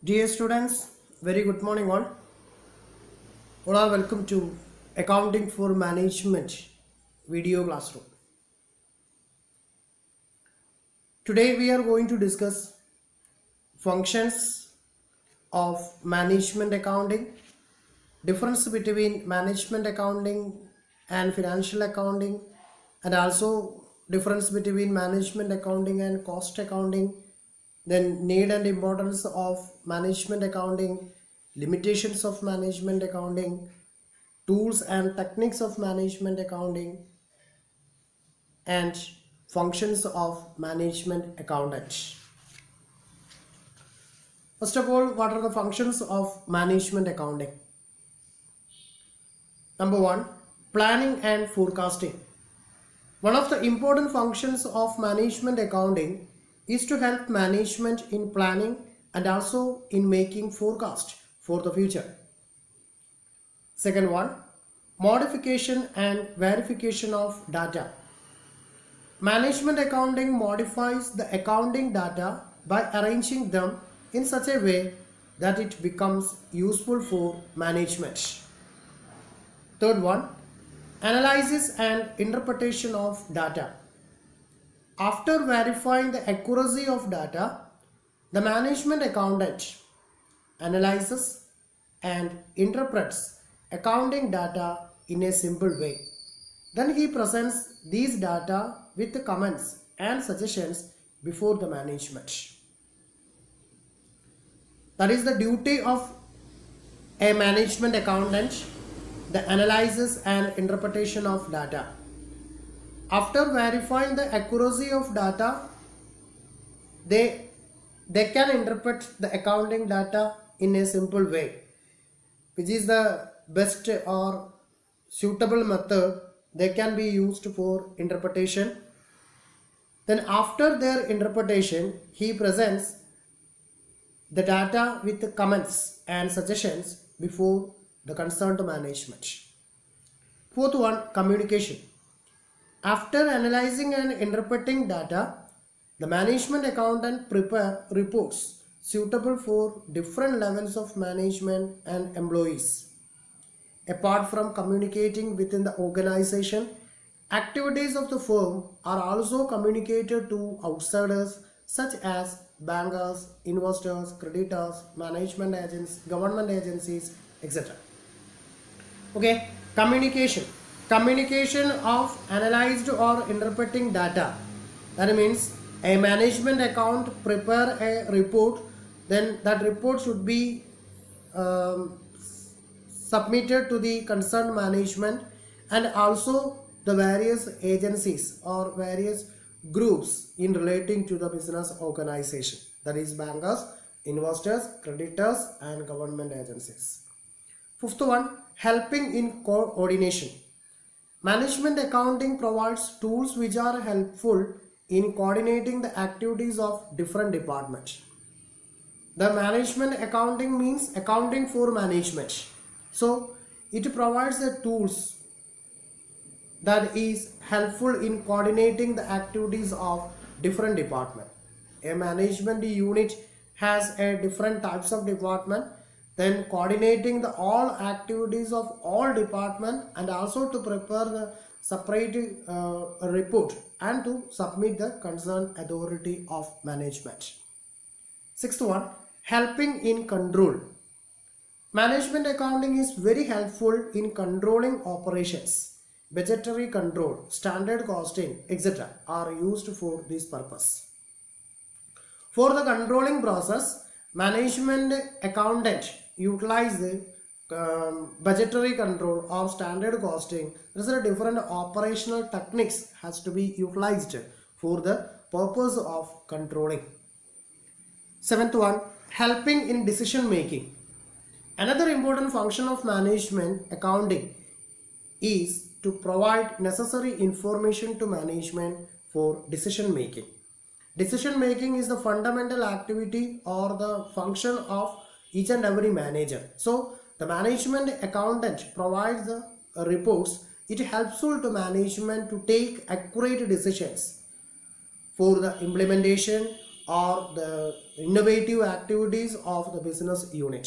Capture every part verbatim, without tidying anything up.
Dear students, very good morning all. All are welcome to Accounting for Management video classroom. Today we are going to discuss functions of management accounting, difference between management accounting and financial accounting, and also difference between management accounting and cost accounting, then need and importance of management accounting, limitations of management accounting, tools and techniques of management accounting, and functions of management accountant. First of all, what are the functions of management accounting? Number one, planning and forecasting. One of the important functions of management accounting is to help management in planning and also in making forecast for the future. Second one, modification and verification of data. Management accounting modifies the accounting data by arranging them in such a way that it becomes useful for management. Third one, analysis and interpretation of data. After verifying the accuracy of data, the management accountant analyzes and interprets accounting data in a simple way. Then he presents these data with the comments and suggestions before the management. That is the duty of a management accountant, the analysis and interpretation of data. After verifying the accuracy of data, they, they can interpret the accounting data in a simple way, which is the best or suitable method they can be used for interpretation. Then after their interpretation, he presents the data with the comments and suggestions before the concerned management. Fourth one, communication. After analyzing and interpreting data, the management accountant prepare reports suitable for different levels of management and employees. Apart from communicating within the organization, activities of the firm are also communicated to outsiders such as bankers, investors, creditors, management agents, government agencies, et cetera. Okay, communication. Communication of analyzed or interpreting data. That means a management account prepare a report, then that report should be um, submitted to the concerned management and also the various agencies or various groups in relating to the business organization, that is bankers, investors, creditors and government agencies. Fifth one, helping in coordination. Management accounting provides tools which are helpful in coordinating the activities of different departments. The management accounting means accounting for management. So it provides the tools that is helpful in coordinating the activities of different departments. A management unit has a different types of department, then coordinating the all activities of all departments and also to prepare the separate uh, report and to submit the concerned authority of management. Sixth one, helping in control. Management accounting is very helpful in controlling operations. Budgetary control, standard costing, et cetera are used for this purpose. For the controlling process, management accountant utilize the um, budgetary control or standard costing. There is a different operational techniques has to be utilized for the purpose of controlling. Seventh one, helping in decision making. Another important function of management accounting is to provide necessary information to management for decision making. Decision making is the fundamental activity or the function of each and every manager. So the management accountant provides the reports. It helps to management to take accurate decisions for the implementation or the innovative activities of the business unit.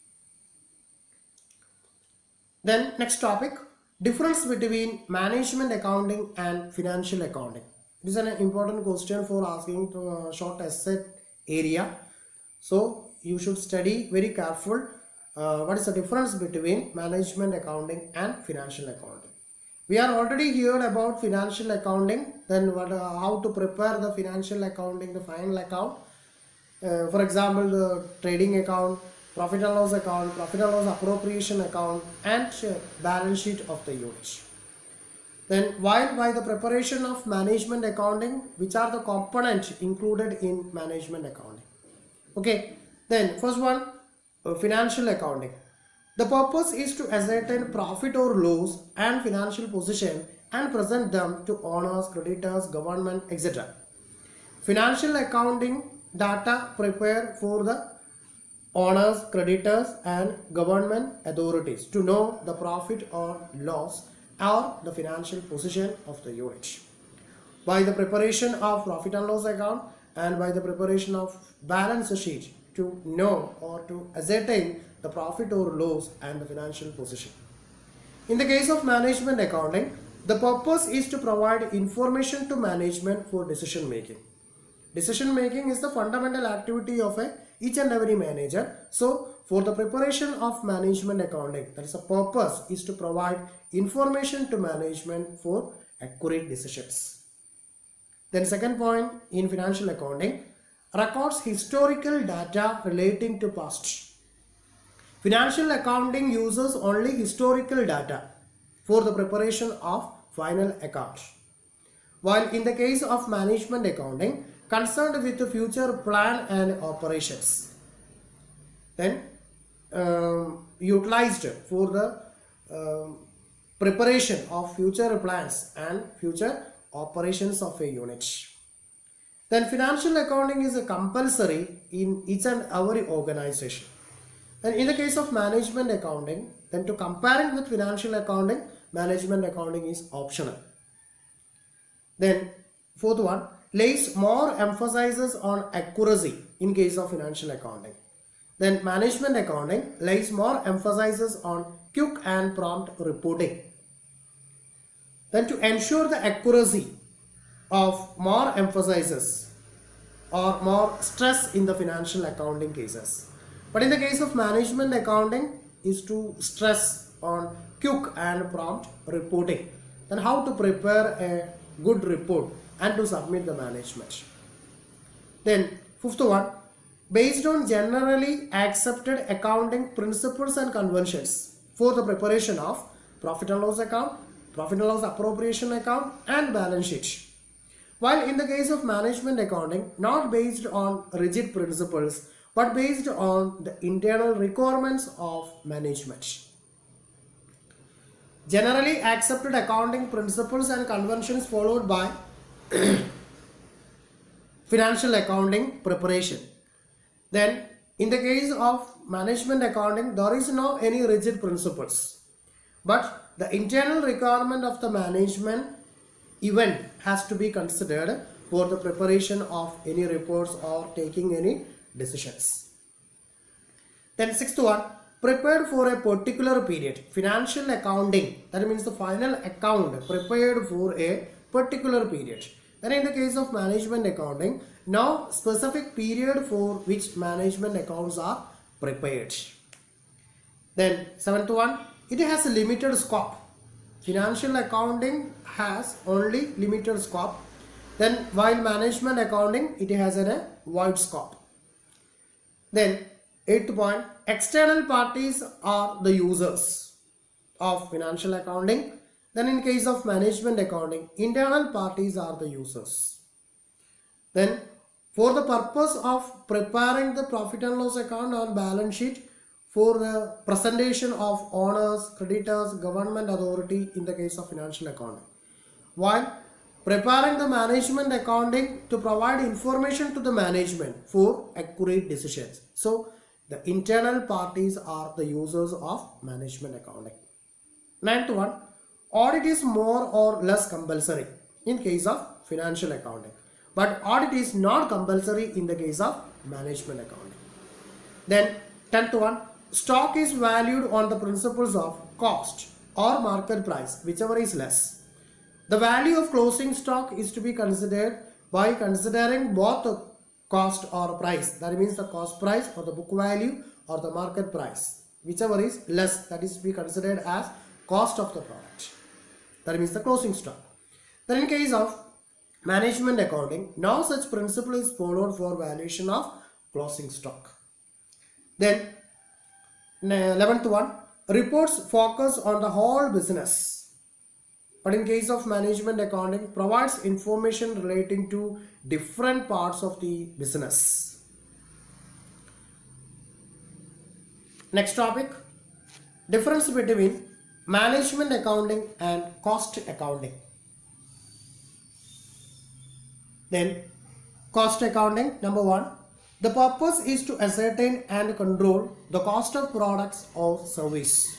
Then next topic, difference between management accounting and financial accounting. This is an important question for asking to a short essay area. So you should study very careful uh, what is the difference between management accounting and financial accounting. We are already heard about financial accounting, then what, uh, how to prepare the financial accounting, the final account. Uh, for example, the trading account, profit and loss account, profit and loss appropriation account, and uh, balance sheet of the unit. Then while by the preparation of management accounting, which are the components included in management accounting. Okay, then first one, uh, financial accounting. The purpose is to ascertain profit or loss and financial position and present them to owners, creditors, government, et cetera. Financial accounting data prepared for the owners, creditors, and government authorities to know the profit or loss or the financial position of the unit. By the preparation of profit and loss account and by the preparation of balance sheet to know or to ascertain the profit or loss and the financial position. In the case of management accounting, the purpose is to provide information to management for decision making. Decision making is the fundamental activity of a, each and every manager. So for the preparation of management accounting, that is the purpose is to provide information to management for accurate decisions. Then second point in financial accounting, records historical data relating to past. Financial accounting uses only historical data for the preparation of final account. While in the case of management accounting, concerned with the future plan and operations. Then um, utilized for the um, preparation of future plans and future operations of a unit. Then financial accounting is a compulsory in each and every organization. And in the case of management accounting, then to comparing with financial accounting, management accounting is optional. Then fourth one, lays more emphasizes on accuracy in case of financial accounting. Then management accounting lays more emphasizes on quick and prompt reporting. Then to ensure the accuracy of more emphasizes or more stress in the financial accounting cases. But in the case of management accounting is to stress on quick and prompt reporting. Then how to prepare a good report and to submit the management. Then fifth one, based on generally accepted accounting principles and conventions for the preparation of profit and loss account, profit and loss appropriation account, and balance sheet. While in the case of management accounting, not based on rigid principles, but based on the internal requirements of management. Generally accepted accounting principles and conventions followed by financial accounting preparation. Then in the case of management accounting, there is no any rigid principles, but the internal requirement of the management event has to be considered for the preparation of any reports or taking any decisions. Then sixth one, prepared for a particular period. Financial accounting, that means the final account prepared for a particular period. Then in the case of management accounting, no specific period for which management accounts are prepared. Then seventh one, it has a limited scope. Financial accounting has only limited scope. Then while management accounting, it has a wide scope. Then eighth point, external parties are the users of financial accounting. Then in case of management accounting, internal parties are the users. Then for the purpose of preparing the profit and loss account on balance sheet for the presentation of owners, creditors, government authority in the case of financial accounting. While preparing the management accounting to provide information to the management for accurate decisions. So the internal parties are the users of management accounting. Ninth one, audit is more or less compulsory in case of financial accounting. but audit is not compulsory in the case of management accounting. Then tenth one, stock is valued on the principles of cost or market price, whichever is less. The value of closing stock is to be considered by considering both the cost or price, that means the cost price or the book value or the market price, whichever is less, that is to be considered as cost of the product, that means the closing stock. Then in case of management accounting, no such principle is followed for valuation of closing stock. Then eleventh one, reports focus on the whole business, but in case of management accounting provides information relating to different parts of the business. Next topic, difference between management accounting and cost accounting. Then cost accounting, number one, the purpose is to ascertain and control the cost of products or service.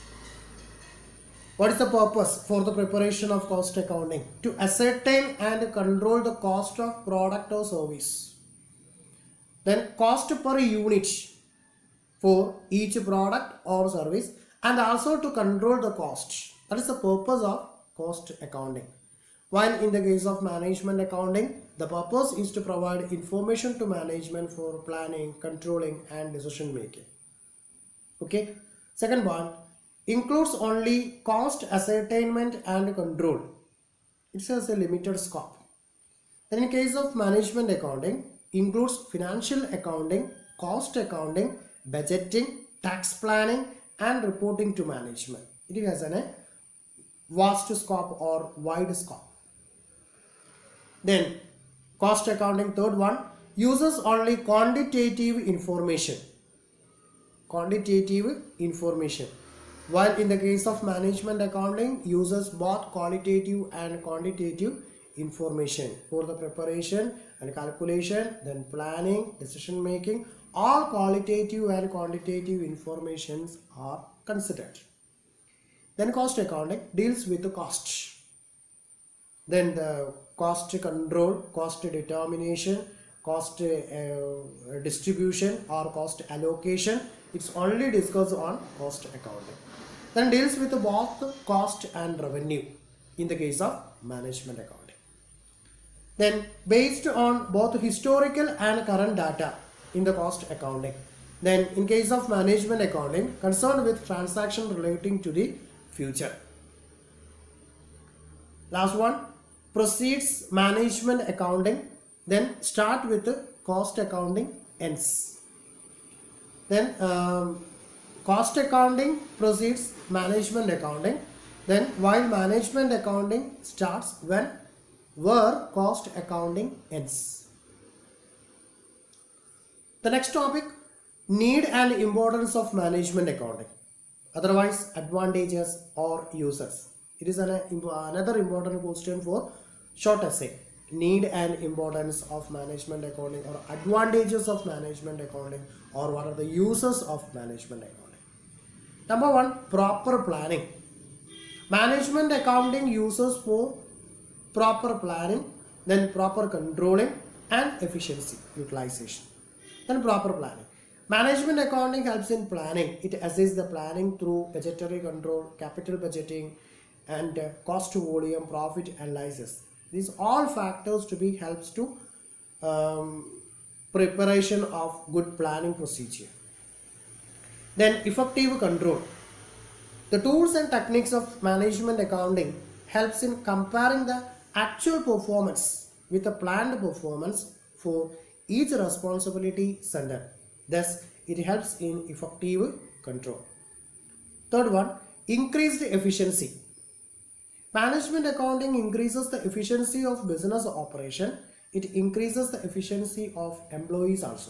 What is the purpose for the preparation of cost accounting? To ascertain and control the cost of product or service. Then cost per unit for each product or service, and also to control the cost. That is the purpose of cost accounting. While in the case of management accounting, the purpose is to provide information to management for planning, controlling and decision making. Okay. Second one, includes only cost ascertainment and control. It has a limited scope. Then in case of management accounting, includes financial accounting, cost accounting, budgeting, tax planning and reporting to management. It has a vast scope or wide scope. Then cost accounting, third one, uses only quantitative information. Quantitative information. While in the case of management accounting, uses both qualitative and quantitative information for the preparation and calculation, then planning, decision making. All qualitative and quantitative informations are considered. Then cost accounting deals with the cost. Then the cost control, cost determination, cost uh, distribution or cost allocation. It's only discussed on cost accounting. Then deals with both cost and revenue in the case of management accounting. Then based on both historical and current data in the cost accounting. Then in case of management accounting, concerned with transaction relating to the future. Last one, proceeds management accounting, then start with the cost accounting ends. Then um, cost accounting proceeds management accounting, then while management accounting starts when where cost accounting ends. The next topic, need and importance of management accounting, otherwise advantages or uses. It is an, another important question for short essay. Need and importance of management accounting, or advantages of management accounting, or what are the uses of management accounting. Number one, proper planning. Management accounting uses for proper planning, then proper controlling and efficiency utilization. Then proper planning. Management accounting helps in planning. It assists the planning through budgetary control, capital budgeting and uh, cost to volume, profit analysis. These all factors to be helps to um, preparation of good planning procedure. Then effective control. The tools and techniques of management accounting helps in comparing the actual performance with the planned performance for each responsibility center. Thus, it helps in effective control. Third one, increased efficiency. Management accounting increases the efficiency of business operation. It increases the efficiency of employees also.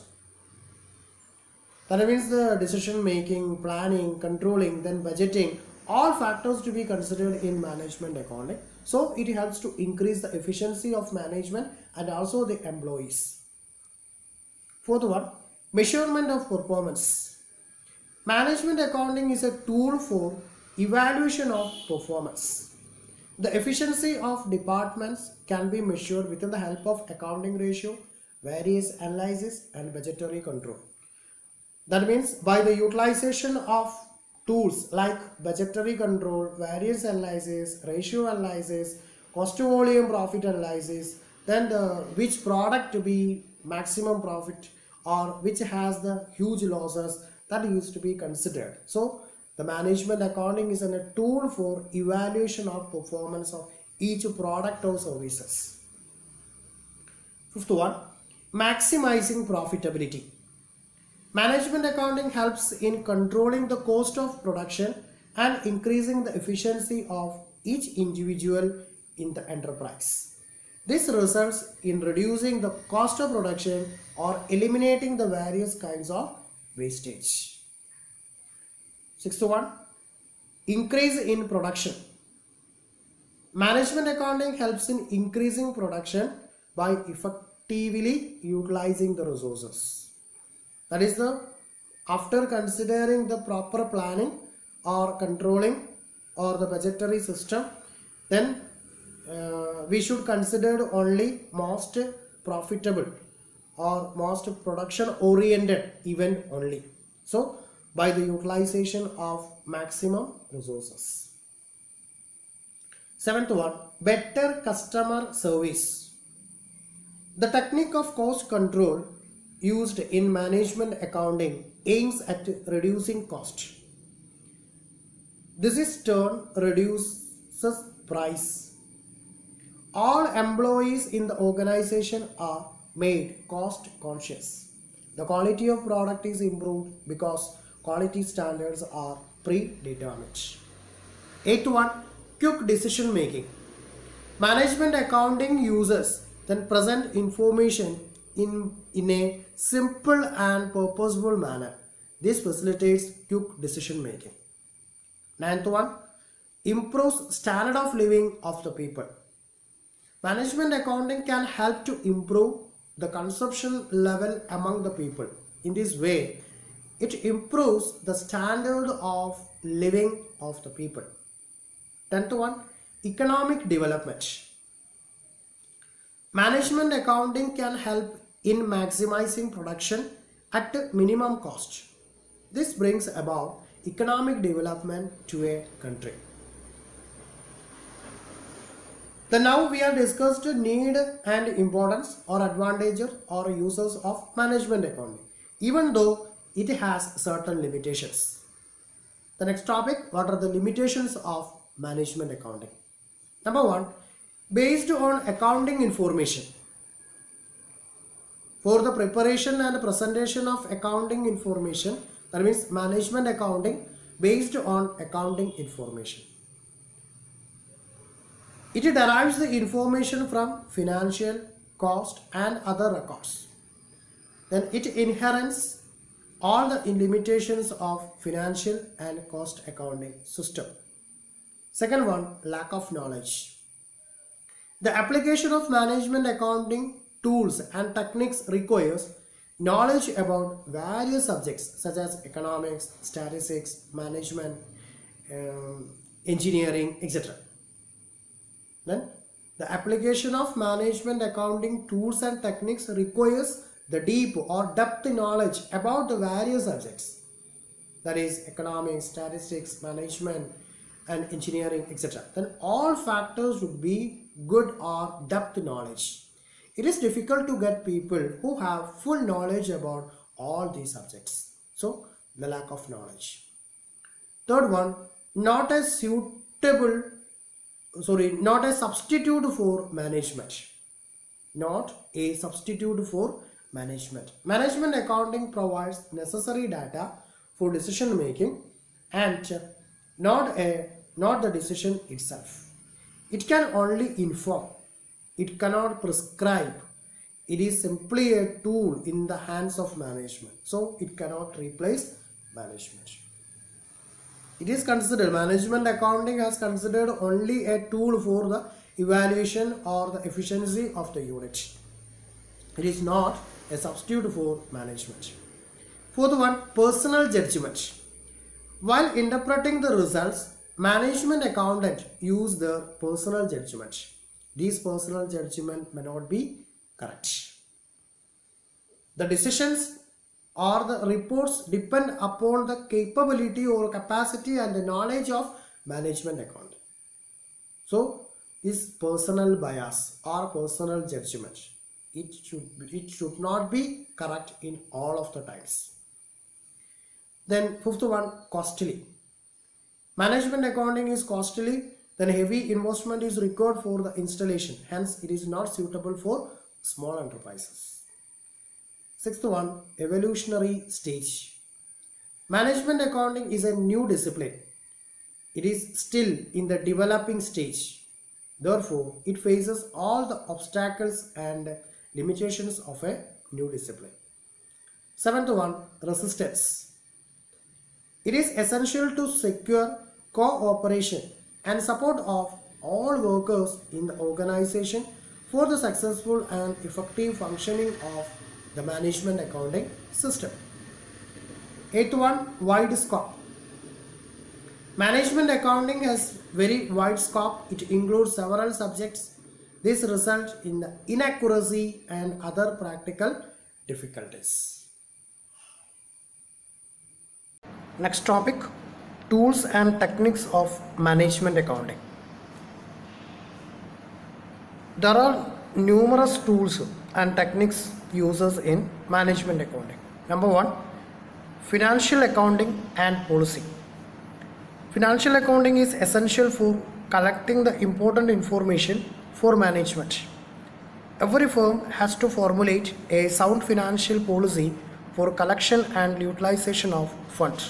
That means the decision making, planning, controlling, then budgeting, all factors to be considered in management accounting. So it helps to increase the efficiency of management and also the employees. Fourth one, measurement of performance. Management accounting is a tool for evaluation of performance. The efficiency of departments can be measured with the help of accounting ratio, variance analysis, and budgetary control. That means by the utilization of tools like budgetary control, variance analysis, ratio analysis, cost to volume profit analysis, then the which product to be maximum profit or which has the huge losses, that used to be considered. So the management accounting is a tool for evaluation of performance of each product or services. Fifth one, maximizing profitability. Management accounting helps in controlling the cost of production and increasing the efficiency of each individual in the enterprise. This results in reducing the cost of production or eliminating the various kinds of wastage. Sixth one, increase in production. Management accounting helps in increasing production by effectively utilizing the resources. That is the after considering the proper planning or controlling or the budgetary system, then uh, we should consider only most profitable or most production oriented event only. So by the utilization of maximum resources. Seventh one, better customer service. The technique of cost control used in management accounting aims at reducing cost. This is turn reduces price. All employees in the organization are made cost conscious. The quality of product is improved because quality standards are predetermined. Eighth one, quick decision making. Management accounting uses then present information in, in a simple and purposeful manner. This facilitates quick decision making. Ninth one, improves standard of living of the people. Management accounting can help to improve the consumption level among the people. In this way, it improves the standard of living of the people. Tenth one, economic development. Management accounting can help in maximizing production at minimum cost. This brings about economic development to a country. Then now we have discussed need and importance or advantages or uses of management accounting, even though it has certain limitations. The next topic, what are the limitations of management accounting? Number one, based on accounting information. For the preparation and presentation of accounting information, that means management accounting based on accounting information. It derives the information from financial, cost and other records. Then it inherits all the limitations of financial and cost accounting system. Second one, lack of knowledge. The application of management accounting tools and techniques requires knowledge about various subjects such as economics, statistics, management, um, engineering, et cetera. Then the application of management accounting tools and techniques requires the deep or depth knowledge about the various subjects, that is economics, statistics, management and engineering, et cetera. Then all factors would be good or depth knowledge. It is difficult to get people who have full knowledge about all these subjects. So the lack of knowledge. Third one, not a suitable sorry not a substitute for management. Not a substitute for management. Management accounting provides necessary data for decision making and not a not the decision itself. It can only inform. It cannot prescribe. It is simply a tool in the hands of management. So it cannot replace management. It is considered, management accounting has considered only a tool for the evaluation or the efficiency of the unit. It is not a substitute for management. Fourth one, personal judgment. While interpreting the results, management accountant use their personal judgment. These personal judgment may not be correct. The decisions or the reports depend upon the capability or capacity and the knowledge of management accountant. So, is personal bias or personal judgment. It should, it should not be correct in all of the times. Then fifth one, costly. Management accounting is costly, then heavy investment is required for the installation. Hence, it is not suitable for small enterprises. Sixth one, evolutionary stage. Management accounting is a new discipline. It is still in the developing stage. Therefore, it faces all the obstacles and limitations of a new discipline. Seventh one, resistance. It is essential to secure cooperation and support of all workers in the organization for the successful and effective functioning of the management accounting system. Eighth one, wide scope. Management accounting has very wide scope. It includes several subjects. This results in the inaccuracy and other practical difficulties. Next topic, tools and techniques of management accounting. There are numerous tools and techniques used in management accounting. Number one, financial accounting and policy. Financial accounting is essential for collecting the important information for management. Every firm has to formulate a sound financial policy for collection and utilization of funds.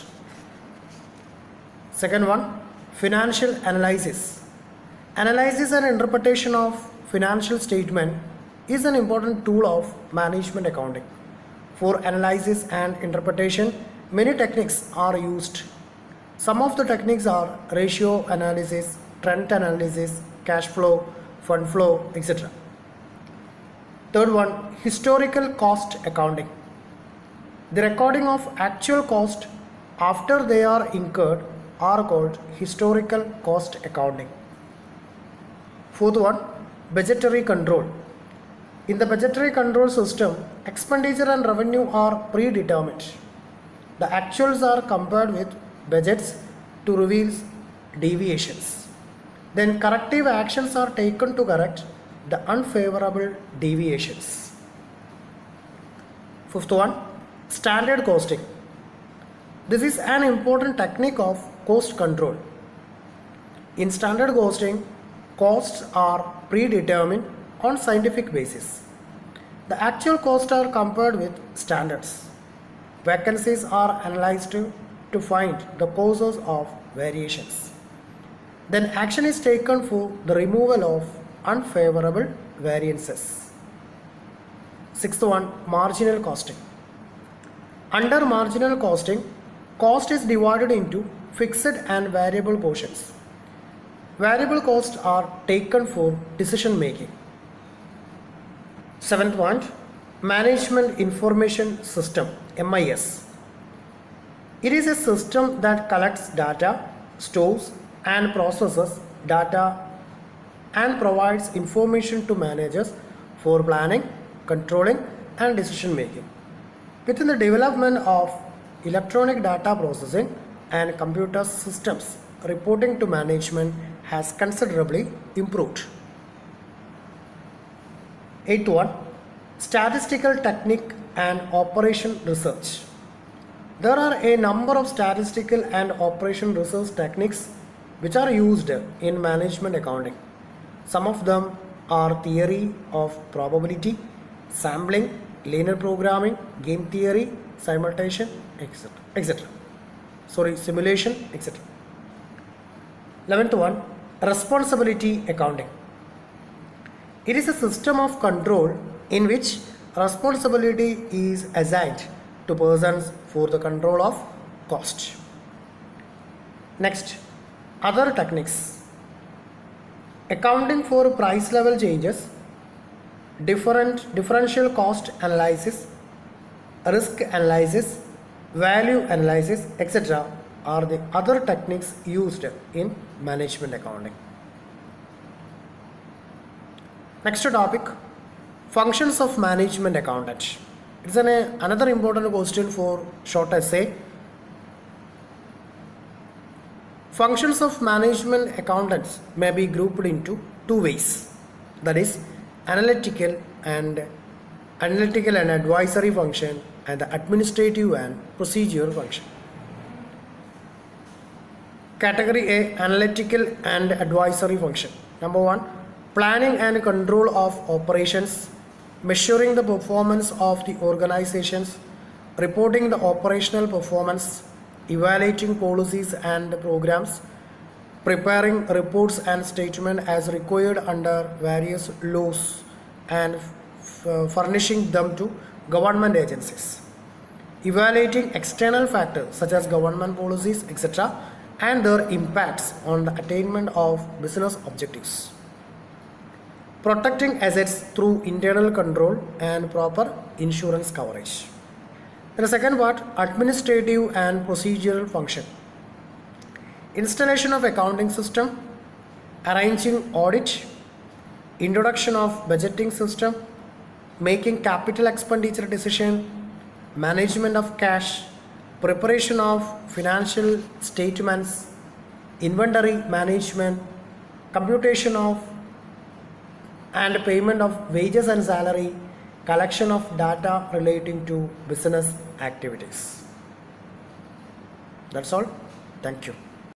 Second one, financial analysis. Analysis and interpretation of financial statement is an important tool of management accounting. For analysis and interpretation, many techniques are used. Some of the techniques are ratio analysis, trend analysis, cash flow, fund flow, et cetera. Third one, historical cost accounting. The recording of actual cost after they are incurred are called historical cost accounting. Fourth one, budgetary control. In the budgetary control system, expenditure and revenue are predetermined. The actuals are compared with budgets to reveal deviations. Then corrective actions are taken to correct the unfavorable deviations. Fifth one, standard costing. This is an important technique of cost control. In standard costing, costs are predetermined on scientific basis. The actual costs are compared with standards. Vacancies are analyzed to, to find the causes of variations. Then action is taken for the removal of unfavorable variances. Sixth one, marginal costing. Under marginal costing, cost is divided into fixed and variable portions. Variable costs are taken for decision making. Seventh point, Management Information System, M I S. It is a system that collects data, stores and processes data and provides information to managers for planning, controlling and decision making. Within the development of electronic data processing and computer systems, reporting to management has considerably improved. Eighth one, Statistical technique and operation research. There are a number of statistical and operation research techniques which are used in management accounting. Some of them are theory of probability, sampling, linear programming, game theory, simulation, et cetera, et cetera. Sorry, simulation, et cetera. Eleventh one, responsibility accounting. It is a system of control in which responsibility is assigned to persons for the control of cost. Next, other techniques. Accounting for price level changes, different differential cost analysis, risk analysis, value analysis, et cetera are the other techniques used in management accounting. Next topic, functions of management accountant. It's an, another important question for short essay. Functions of management accountants may be grouped into two ways, that is analytical and analytical and advisory function, and the administrative and procedural function. Category A, analytical and advisory function. Number one, planning and control of operations, measuring the performance of the organizations, reporting the operational performance, evaluating policies and programs, preparing reports and statements as required under various laws, and f- furnishing them to government agencies, evaluating external factors such as government policies, et cetera, and their impacts on the attainment of business objectives, protecting assets through internal control and proper insurance coverage. And the second part, administrative and procedural function. Installation of accounting system, arranging audit, introduction of budgeting system, making capital expenditure decision, management of cash, preparation of financial statements, inventory management, computation of and payment of wages and salary, collection of data relating to business activities. That's all. Thank you.